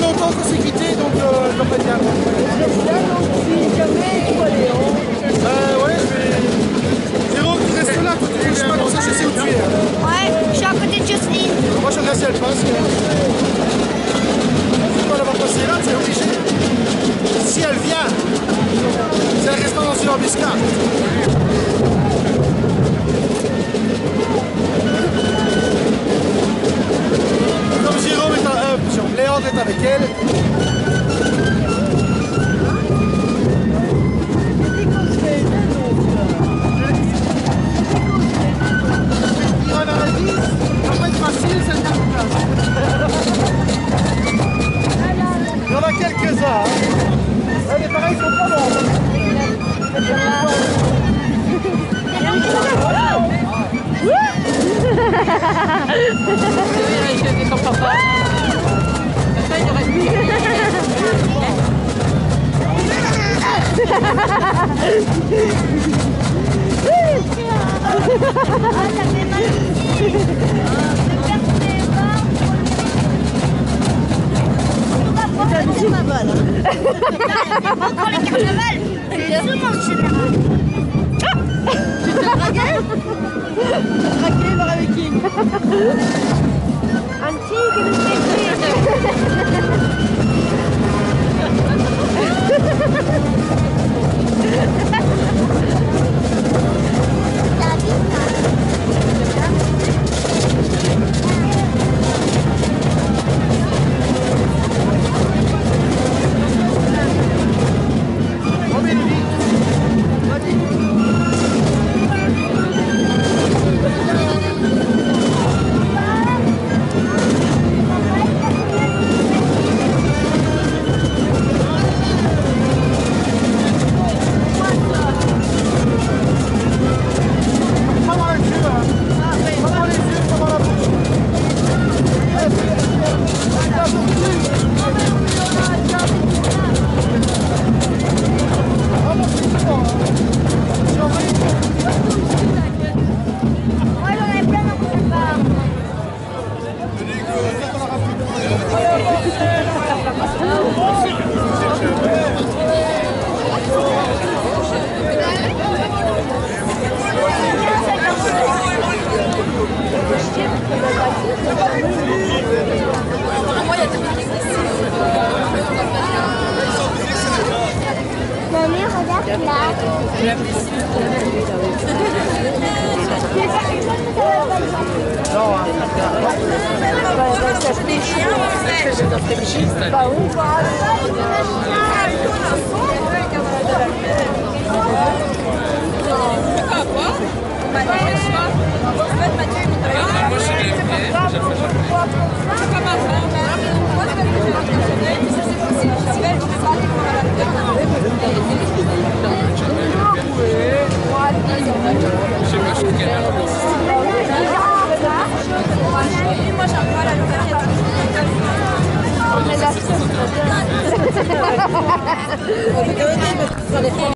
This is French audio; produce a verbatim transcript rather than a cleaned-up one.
longtemps qu'on s'est quitté, donc euh, je dois pas être bien. Euh, ouais, mais... Zéro, tu restes là, toi, tu bouges pas, comme ça je sais où tu es. Ouais, je suis à côté de Jocelyne. Moi je regarde si elle passe. Tu dois l'avoir passé là, c'est obligé. Si elle vient, si elle reste pas dans une embuscade. Comme Jérôme est en œuvre, Léandre est avec elle. Il y en a quelques-uns. Hein. Les pareils sont pas bons. C'est comme papa. Après, il aurait pu. Carnaval. Encore les carnavals, c'est souvent le général. Tu te draguais? Tu te draguais, voir avec qui? Antique, le spectacle. Mamie, regarde là. Non, Ça fait chien, ça fait chien. Bah oui, voilà. On est là.